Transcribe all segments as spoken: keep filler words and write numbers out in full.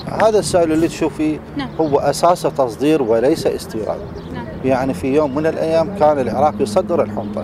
هذا السائل اللي تشوفيه نعم. هو أساسه تصدير وليس استيراد. نعم. يعني في يوم من الأيام كان العراق يصدر الحنطة.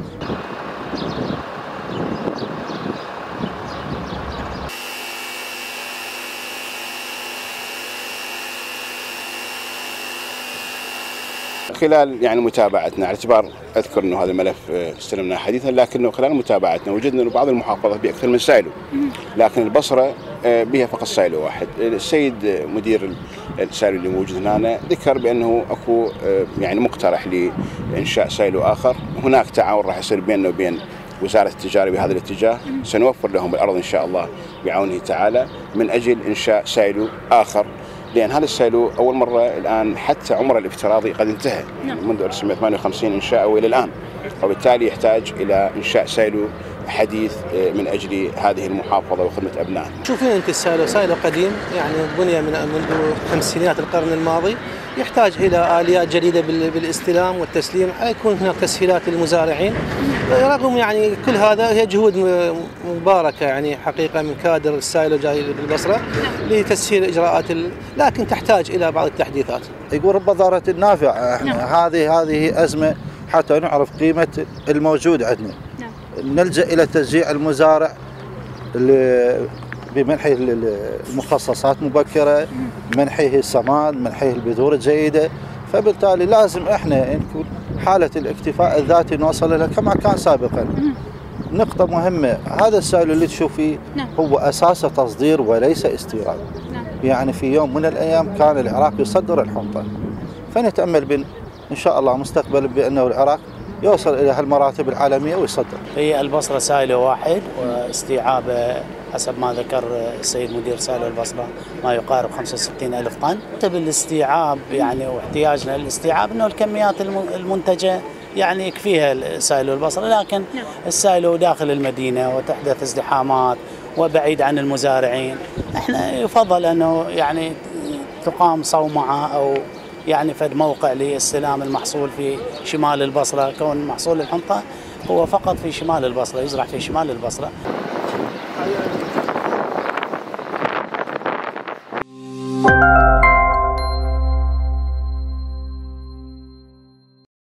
خلال يعني متابعتنا، على اعتبار اذكر انه هذا الملف استلمناه حديثا، لكنه خلال متابعتنا وجدنا انه بعض المحافظات باكثر من سايلو، لكن البصره بها فقط سايلو واحد. السيد مدير السايلو اللي موجود هنا ذكر بانه اكو يعني مقترح لانشاء سايلو اخر. هناك تعاون راح يصير بيننا وبين وزاره التجاره بهذا الاتجاه، سنوفر لهم الارض ان شاء الله بعونه تعالى من اجل انشاء سايلو اخر، لأن هذا السايلو أول مرة الآن حتى عمره الافتراضي قد انتهى منذ ألف وتسعمئة وثمانية وخمسين إنشاءه وإلى الآن، وبالتالي يحتاج إلى إنشاء سايلو حديث من أجل هذه المحافظة وخدمة أبنائها. شوفين أنت السايلو سايلو قديم، يعني بني من منذ خمسينيات القرن الماضي، يحتاج إلى آليات جديدة بالاستلام والتسليم، يكون هناك تسهيلات للمزارعين. رغم يعني كل هذا هي جهود مباركة يعني حقيقة من كادر السايلو جاي بالبصرة لتسهيل إجراءات، لكن تحتاج إلى بعض التحديثات. يقول رب ضارة النافع. احنا هذه هذه أزمة حتى نعرف قيمة الموجود عندنا. نلجأ إلى تشجيع المزارع بمنحه المخصصات مبكرة، منحه السماد، منحه البذور الجيدة، فبالتالي لازم احنا نكون حالة الاكتفاء الذاتي نوصل لها كما كان سابقا. نقطة مهمة، هذا السائل اللي تشوفيه هو أساسه تصدير وليس استيراد. يعني في يوم من الأيام كان العراق يصدر الحنطة، فنتأمل بن إن شاء الله مستقبلا بأنه العراق يوصل إلى هالمراتب العالمية ويصدر. هي البصرة سايلو واحد، واستيعابه حسب ما ذكر السيد مدير سايلو البصرة ما يقارب خمسة وستين ألف طن. بالاستيعاب يعني واحتياجنا للاستيعاب انه الكميات المنتجة يعني يكفيها سايلو البصرة، لكن السايلو داخل المدينة وتحدث ازدحامات وبعيد عن المزارعين، احنا يفضل انه يعني تقام صومعة او يعني فد موقع لاستلام المحصول في شمال البصرة، كون محصول الحنطة هو فقط في شمال البصرة، يزرع في شمال البصرة.